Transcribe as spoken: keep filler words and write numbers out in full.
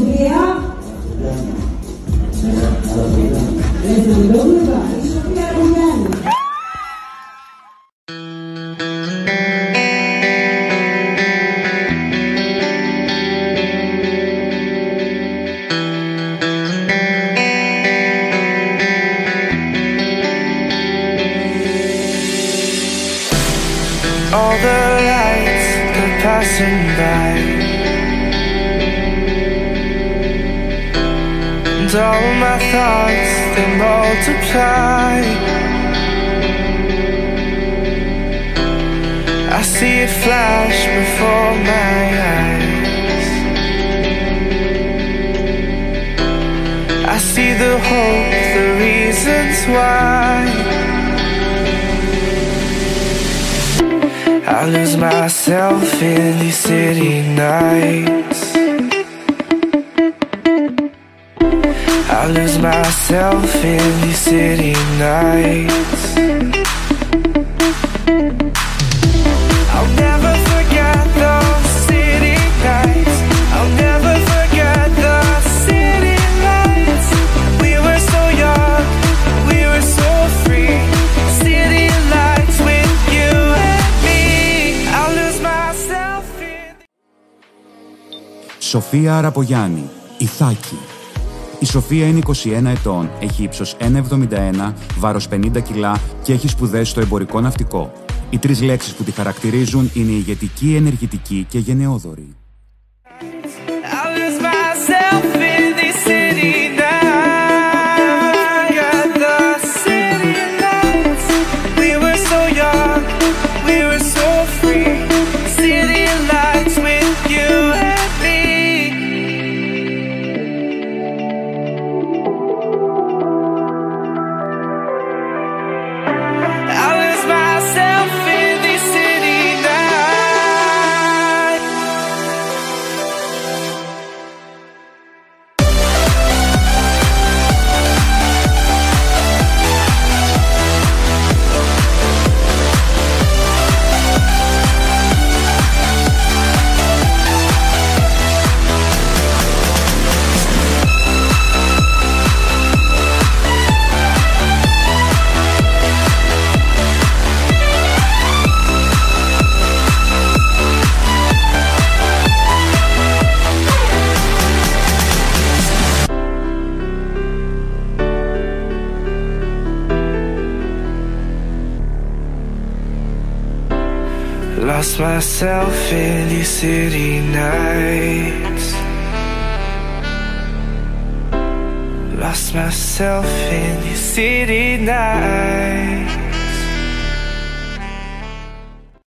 Sofia. Let's go to Sofia Arapogianni. All the lights, they're passing by, and all of my thoughts, they multiply. I see it flash before my eyes. I see the hope, the reasons why. I lose myself in these city nights. I lose myself in these city nights. I'll never forget those city nights. I'll never forget the city lights. We were so young, we were so free. City lights with you and me. I'll lose myself in... Sofia Arapogianni, Ithaki. Η Σοφία είναι είκοσι ένα ετών, έχει ύψος ένα εβδομήντα ένα, βάρος πενήντα κιλά και έχει σπουδές στο εμπορικό ναυτικό. Οι τρεις λέξεις που τη χαρακτηρίζουν είναι ηγετική, ενεργητική και γενναιόδορη. Lost myself in these city nights. Lost myself in these city nights.